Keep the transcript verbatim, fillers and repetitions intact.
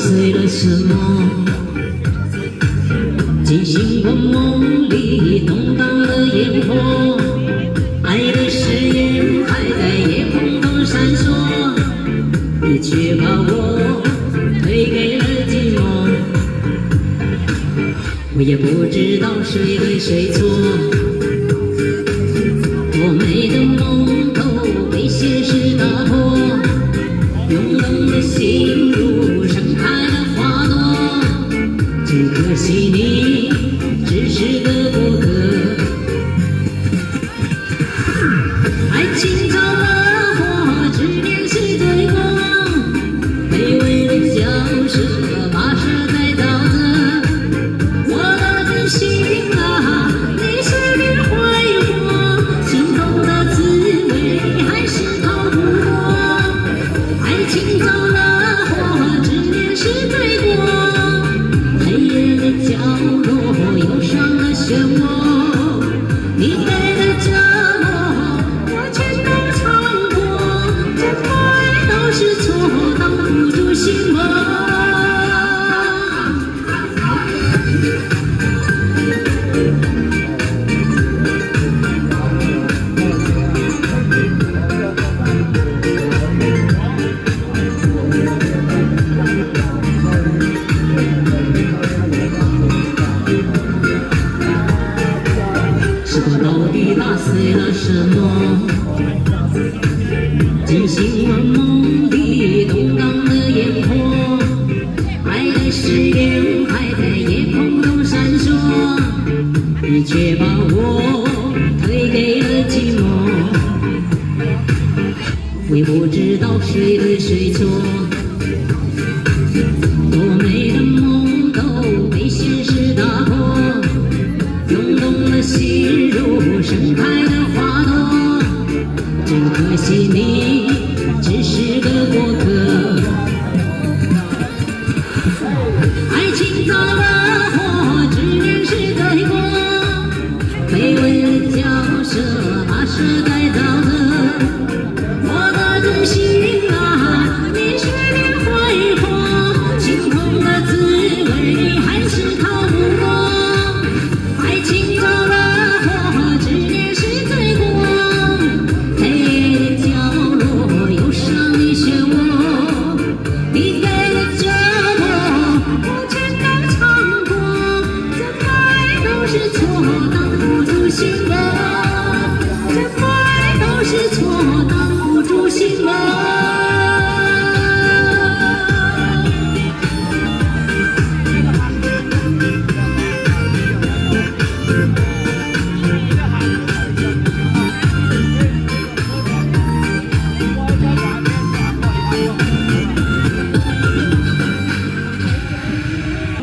碎了什么？惊醒我梦里动荡的烟火，爱的誓言还在夜空中闪烁，你却把我推给了寂寞。我也不知道谁对谁错，多美的梦都被现实打破，冰冷的心如盛开的花朵，只可惜你